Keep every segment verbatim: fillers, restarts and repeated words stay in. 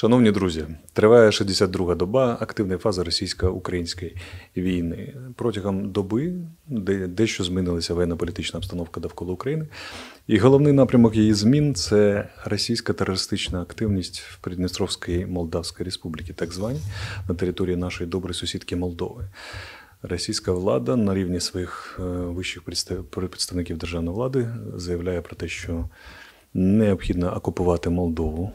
Шановні друзі, триває шістдесят друга доба активної фази російсько-української війни. Протягом доби дещо змінилася воєнно-політична обстановка довкола України. І головний напрямок її змін – це російська терористична активність в Придністровській Молдавській Республіці, так званій, на території нашої доброї сусідки Молдови. Російська влада на рівні своїх вищих представників державної влади заявляє про те, що необхідно окупувати Молдову.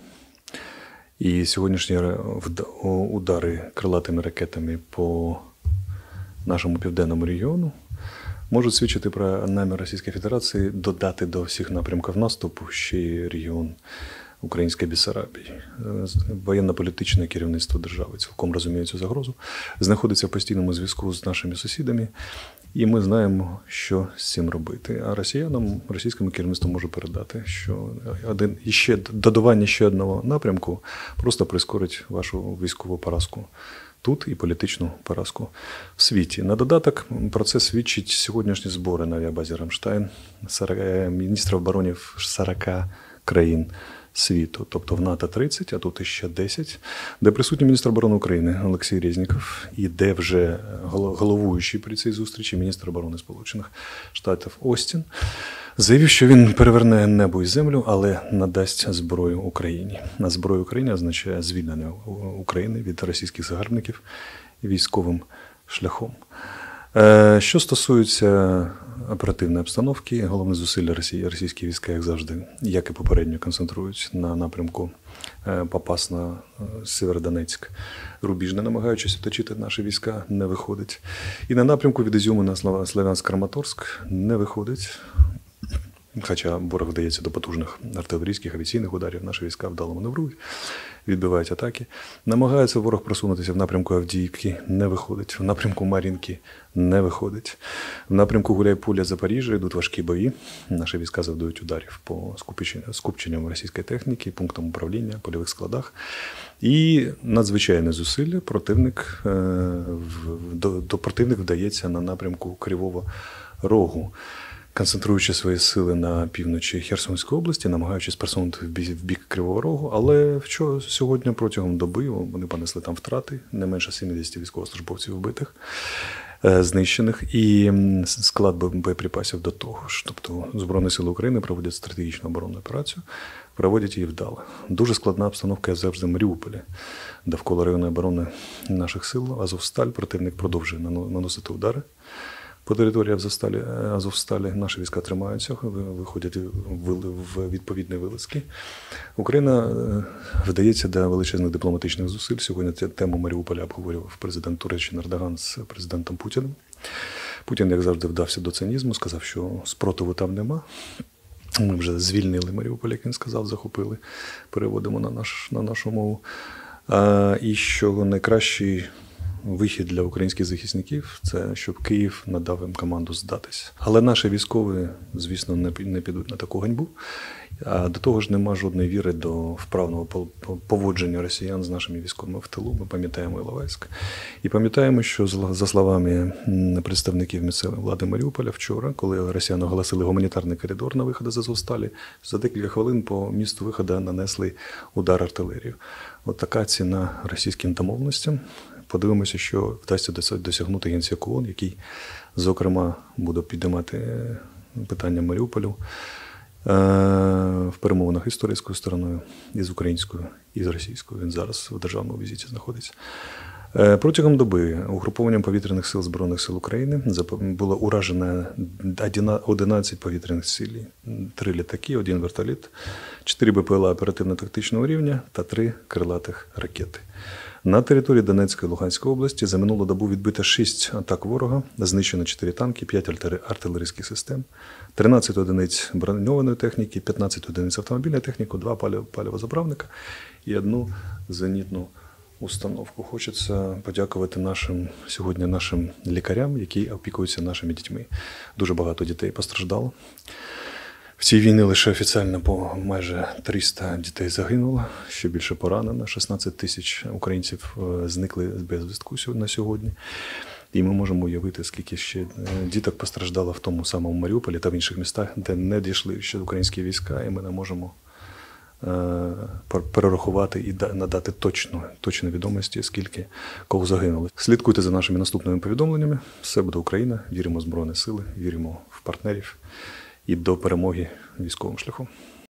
І сьогоднішні удари крилатими ракетами по нашому південному регіону можуть свідчити про намір Російської Федерації додати до всіх напрямків наступу ще й регіон Української Бессарабії. Воєнно-політичне керівництво держави цілком розуміє цю загрозу, знаходиться в постійному зв'язку з нашими сусідами, і ми знаємо, що з цим робити. А росіянам, російському керівництву можу передати, що один, іще, додавання ще одного напрямку просто прискорить вашу військову поразку тут і політичну поразку в світі. На додаток про це свідчить сьогоднішні збори на авіабазі «Рамштайн» міністрів оборони сорока країн світу, тобто в НАТО тридцять, а тут іще десять, де присутній міністр оборони України Олексій Резніков і де вже головуючий при цій зустрічі міністр оборони Сполучених Штатів Остін заявив, що він переверне небо і землю, але надасть зброю Україні. А зброя Україні означає звільнення України від російських загарбників військовим шляхом. Що стосується оперативної обстановки, головне зусилля Росії, російські війська, як завжди, як і попередньо, концентрують на напрямку Попас на Сєвєродонецьк. Рубіжне, намагаючись оточити наші війська, не виходить. І на напрямку від Ізюму на Слов'янськ-Краматорськ не виходить. Хоча ворог вдається до потужних артилерійських, авіаційних ударів, наші війська вдало маневрують, відбивають атаки. Намагається ворог просунутися в напрямку Авдіївки, не виходить. В напрямку Мар'їнки не виходить. В напрямку Гуляйполя, Запоріжжя йдуть важкі бої. Наші війська завдають ударів по скупченням російської техніки, пунктам управління, польових складах. І надзвичайне зусилля противник, до, до противник вдається на напрямку Кривого Рогу, концентруючи свої сили на півночі Херсонської області, намагаючись просунути в бік Кривого Рогу, але вчора, сьогодні протягом доби вони понесли там втрати, не менше сімдесят військовослужбовців вбитих, знищених, і склад боєприпасів до того ж. Тобто Збройні сили України проводять стратегічну оборонну операцію, проводять її вдало. Дуже складна обстановка завжди в Маріуполі. Довкола районної оборони наших сил Азовсталь противник продовжує наносити удари. По території Азовсталі, Азовсталі наші війська тримаються, виходять в відповідні вилазки. Україна вдається до величезних дипломатичних зусиль. Сьогодні тему Маріуполя обговорював президент Туреччини Ердоган з президентом Путіним. Путін, як завжди, вдався до цинізму, сказав, що спротиву там нема. Ми вже звільнили Маріуполь, як він сказав, захопили, переводимо на, наш, на нашу мову. А, і що найкращий вихід для українських захисників – це щоб Київ надав їм команду здатись. Але наші військові, звісно, не підуть на таку ганьбу. А до того ж нема жодної віри до вправного поводження росіян з нашими військовими в тилу. Ми пам'ятаємо Іловайськ. І пам'ятаємо, що, за словами представників місцевої влади Маріуполя, вчора, коли росіяни оголосили гуманітарний коридор на виходи з Азовсталі, за декілька хвилин по місту виходу нанесли удар артилерію. От така ціна російським домовленостям. Подивимося, що вдасться досягнути Генсек ООН, який, зокрема, буде піднімати питання Маріуполю в перемовинах із турецькою стороною, і з українською, і з російською. Він зараз в державному візиті знаходиться. Протягом доби угрупованням повітряних сил Збройних сил України було уражено одинадцять повітряних цілей. Три літаки, один вертоліт, чотири БПЛА оперативно-тактичного рівня та три крилатих ракети. На території Донецької і Луганської області за минулу добу відбито шість атак ворога, знищено чотири танки, п'ять артилерійських систем, тринадцять одиниць броньованої техніки, п'ятнадцять одиниць автомобільної техніки, два паливозаправника і одну зенітну установку. Хочеться подякувати нашим сьогодні нашим лікарям, які опікуються нашими дітьми. Дуже багато дітей постраждало. В цій війні лише офіційно по майже триста дітей загинуло, ще більше поранено, шістнадцять тисяч українців зникли без зв'язку на сьогодні. І ми можемо уявити, скільки ще діток постраждало в тому самому Маріуполі та в інших містах, де не дійшли ще українські війська, і ми не можемо перерахувати і надати точно, точні відомості, скільки кого загинули. Слідкуйте за нашими наступними повідомленнями. Все буде Україна. Віримо в Збройні Сили, віримо в партнерів і до перемоги військовим шляхом.